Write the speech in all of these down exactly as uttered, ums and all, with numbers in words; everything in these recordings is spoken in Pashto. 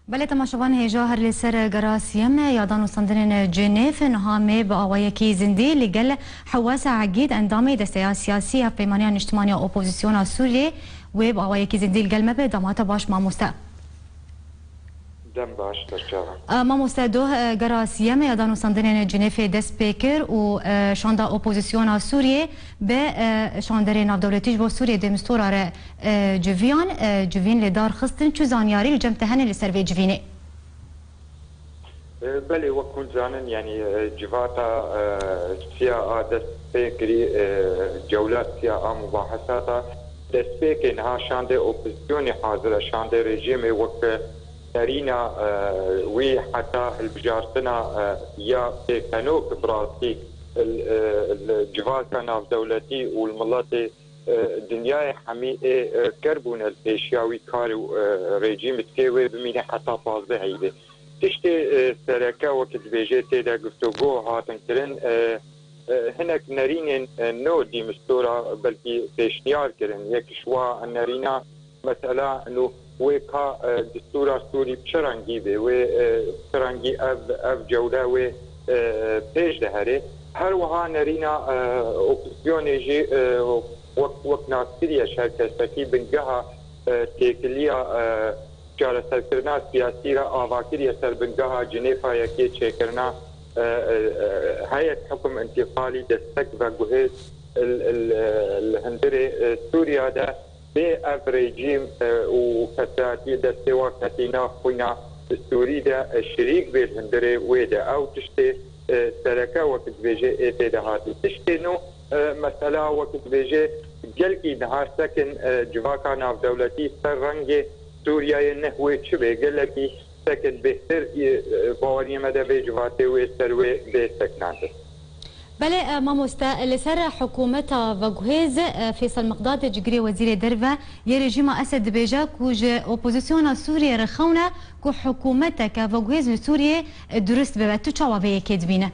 بله تماشاوان هیجا هر لسر گراسیم یادان و سندرین جنیف نهامه با آوایکی زندی لگل حواس عقید اندام دسته سیاسی و پیمانیان اجتماعی اپوزیسیون سوریه و با آوایکی زندی لگل مبه دامات باش ماموسته دم باش برچاوان ماموسته دو گراسیم یادان و سندرین جنیف دست پیکر و شانده اپوزیسیون سوریه به شاندره نافدولتیج با سوریه دمستورار جویان جوین لدار خستن چو زانیاری لجمتهن لسروی جوینه بله وكل زانن يعني جواتا سيا دست پیکری جولات سيا مباحثات دست پیک انها شانده اپوزیسیون حاضر شانده رژیم وقت ترينا وي حتى البجارتنا يا كانوك براسي الجوال كان دولتي والملاتي دنياي حمي كربون الاشياوي كارو ريجيم تكوي بمين حتى فازه هيدي تشتي سركا وقت بيجي تيدا قفتوغو هاتن كرن هناك نارين نو دي مستورة بلكي بيشنيار كرن يك شوا النارينا مسألة انه وكا دستور سوري بشرنجي به و بشرنجي اف اف جوله و بيج دهري هر وها نرينا اوبسيون يجي وقت وقت ناصريه شركه سكي بنجها تيكليا جال سركرنا سياسيه اواكريه سر بنجها جنيفا يكي تشكرنا هيئه حكم انتقالي دستك وجهز الهندري سوريا ده بأف ريجيم وفتاتي دستوا كتينا خونا سوري دا الشريك بالهندري ويدا أو تشتي سركا وقت بيجي ايتي دهاتي تشتي نو مسألة وقت بيجي جلكي نهار سكن جواكا ناف دولتي سر رنجي سوريا ينهوي شبه جلكي سكن بهتر باوري مدى بيجواتي ويسروي بسكنانتي بله ماموستا لسر حكومة وجهز فيصل مقداد جگری وزير درفا يا رجيم اسد بيجا كوج اوبوزيسيون سوريا رخونه كو حكومتك وجهز لسوريا درست ببتو تشاوي كدبينه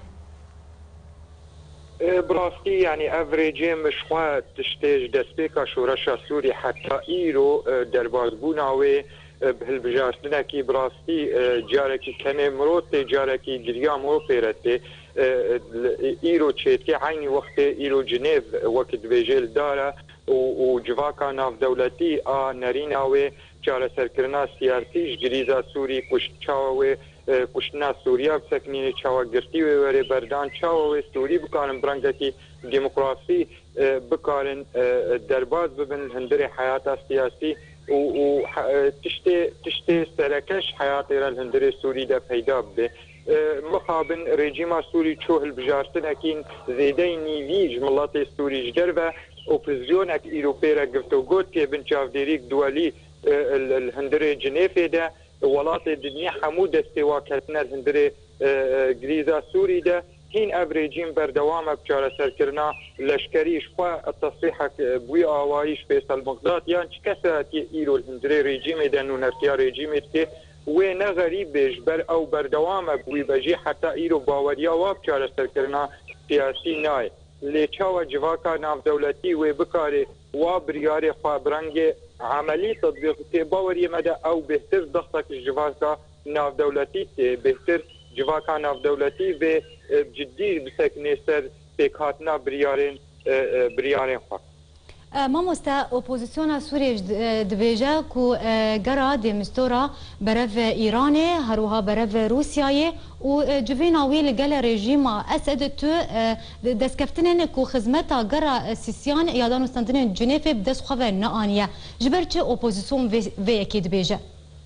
براستي يعني افريجي مشوا تشتيج دسبيكا شورشا سوري حتى ايرو دربازبونا و بهالبجارتنا كي براستي جاركي كمي مروتي جاركي جريا مو بيرتي ايرو تشيتكي عيني وقت ايرو جنيف وقت بيجيل دارا وجواكا ناف دولتي ا نارينا و جال سركرنا سياسي جريزا سوري كش تشاوي كشنا سوريا بسكنين تشاوا غرتي وري بردان تشاوا سوري بكارن برانغتي ديمقراطي بكارن درباز ببن هندري حياته سياسي و تشتي تشتي سركش حياتي الهندري سوري ده پیدا به مخابن رژیم سوری چوه البجارتن اكين زيدين نيفيج ملاتي سوري جدربه اوبوزيون اك ايروبيرا قفتو قوت كي بن شافديريك دولي الهندري جنيفي ده ولاتي الدنيا حمودة استواكتنا الهندري غريزا سوري ده هين اف ريجيم بردوامه بشارة سركرنا لشكري شخوا التصريحك بوي آوايش فيصل مقداد يعني كسرات ايرو الهندري ريجيم ده نو نرتيا ريجيم ده وين غريب بجبر او بردوامه بوي بجي حتى ايرو باوريا واب چاره سرکرنا سیاسی ناي اللي چاوا جواكا ناف دولتي و بكاري وابرياري خابرنگ عملي تطبيق تي باوري مدى او بهتر ضغطك جواكا ناف دولتي تي بهتر جواكا ناف دولتي و بجدي بسكني سر بكاتنا بريارين بريارين خوا ماموستا اپوزیسیون سوریه دبیجه کو گرا دمستورا برف ایران هروها برف روسیای و جویناوی لگل رژیم اسد تو دسکفتنن کو خدمتا گرا سیسیان یادان استندن جنیف بدس خو نانیه جبرچ اپوزیسیون و یکی دبیجه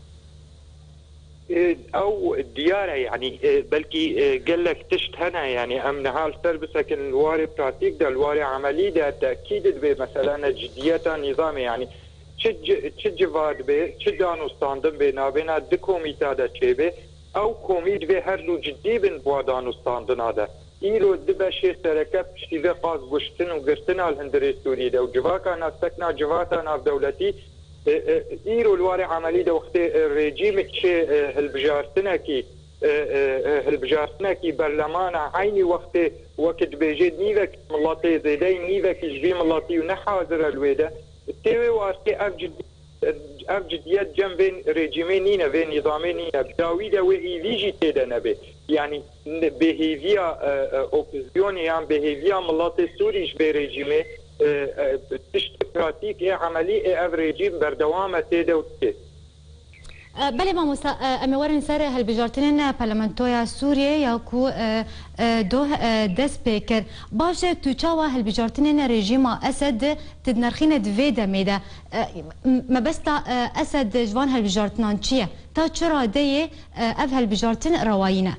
او دياره يعني بلكي قال لك تشت هنا يعني امن هال تربسك الواري براتيك ده الواري عملي ده تاكيد بمثلا جديه نظامي يعني تشج تشج فاد به تشدانو ستاندم بينا بينا د كوميتا ده تشيبه او كوميد به هر لو جدي بن بوادانو ستاندن هذا ايرو دبشي سركب شتي قاز بوشتن وغرتن الهندري سوري ده وجواكا ناستكنا جواتا ناف دولتي ايرو الواري عملي ده وقت الرجيم تشي هالبجارتنا كي هالبجارتنا كي برلمان عيني وقت وقت بيجي نيفك ملاطي زيدين نيفك جبي ملاطي ونحاضر الويده تيوي وارتي اف جدي اف جديات جنب ريجيمي نينا بين نظامي نينا داويد وإيليجي تيدا نبي يعني بهيفيا اوبوزيوني يعني بهيفيا ملاطي سوري جبي ريجيمي تشت براتيك اي عملي اف ريجيم بردوامه تيدا وتيدا. بله ما مسا امورن سر هالبجارتنين برلمانتويا سوريا ياكو دو دس بيكر باشه تو چاوا هالبجارتنين رژیم اسد تدنرخين دفيدا ميدا ما بستا اسد جوان هالبجارتنان چيه تا چرا دي اف هالبجارتن رواينا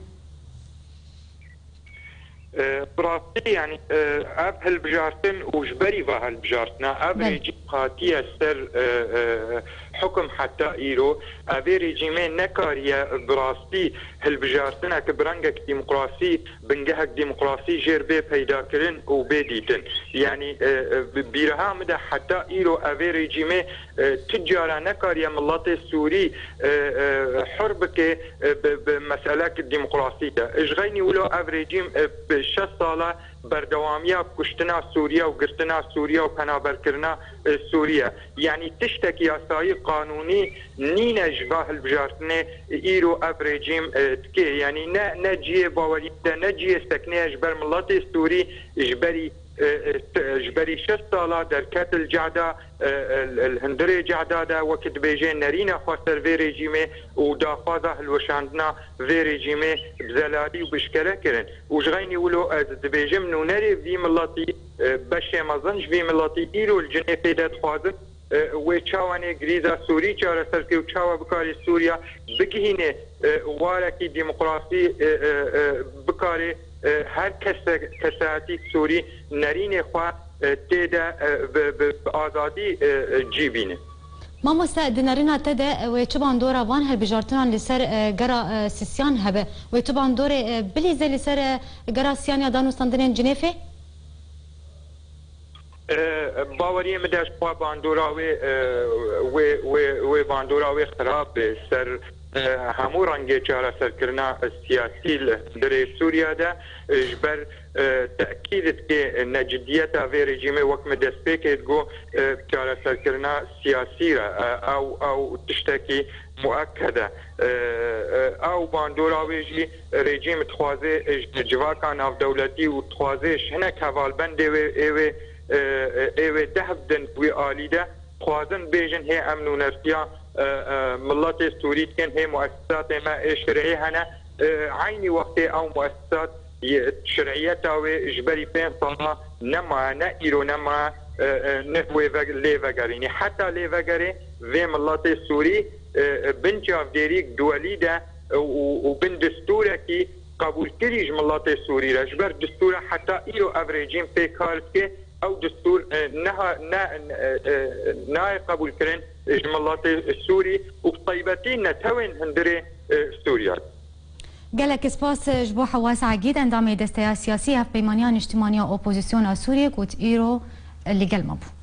براسي يعني اب هالبجارتن وجبري با هالبجارتنا اب ريجيم قاتيه سر حكم حتى ايرو ابي ريجيمين نكاريا براسي هالبجارتنا كبرنجك ديمقراطي بنجهك ديمقراطي جيربي بيدا كرن وبيديتن يعني بيرها مدى حتى ايرو ابي ريجيمي تجارة نكاريا ملاطي السوري حربك بمسألة الديمقراطية اجغيني ولو ابي ريجيم بشست صالة بردوامية بكشتنا سوريا وقرتنا سوريا وبنابركرنا سوريا يعني تشتكي ياساي قانوني نينا جباه البجارتني ايرو اب ريجيم تكي يعني نا نجي باوري نجي سكني جبر ملاطي السوري جبري جبري شست صالة دركات الجعدة الهندري جعدة وقت بيجين نارينا خاصر في ريجيمي ودافاضة الوشاندنا في ريجيمي بزلادي وبشكرة كرن وجغيني ولو بيجم نوناري في ملاطي بشي مظنش في ملاطي إيرو الجنيفي داد خوازن وچاواني غريزا سوري چارة سركي وچاوا بكاري سوريا بكهيني واركي ديمقراطي بكاري هر کساتی سوری نرین خوا تیدا بآزادی جیبینه. ما مستعد نرينا تدا ويتبان دورا وان هالبجارتنا لسر جرا سيسيان هبه ويتبان دوري بليزه لسر جرا سيان يدانو سندرين جنيفه باوري مداش خوا باندوراوي و و و باندوراوي خراب سر همو رنگی چاره سرکرنا سیاسی در سوریا ده جبر تأکید که نجدیت آوی رژیم وقت دستپیکید گو چاره سرکرنا سیاسی را او او تشتکی مؤکده او باندوراوی جی رژیم تخوازه جواکان او دولتی و تخوازه شنک حوالبند ایوه ایوه دهبدن وی آلیده خوازن بیجن هی امن و نرسیا ملات سوري كان هي مؤسسات ما شرعيه هنا عيني وقت او مؤسسات شرعيات او اجباري بين صنع نما نائرو نما نهوي لي فغاريني حتى لي فغاري في ملات سوري بنجاف ديريك دولي ده وبن دستوركي قبول كريج ملات سوري رجبر دستور حتى ايرو افريجين في كاركي او دستور نها نا نا قبول كرن جملات السوري وبطيبتين نتوين هندري سوريا. قالك سباس جبو حواس عقيد اندامي دستيا سياسية في بيمانيان اجتماعية اوبوزيسيون سوريا كوت ايرو اللي قال مبو.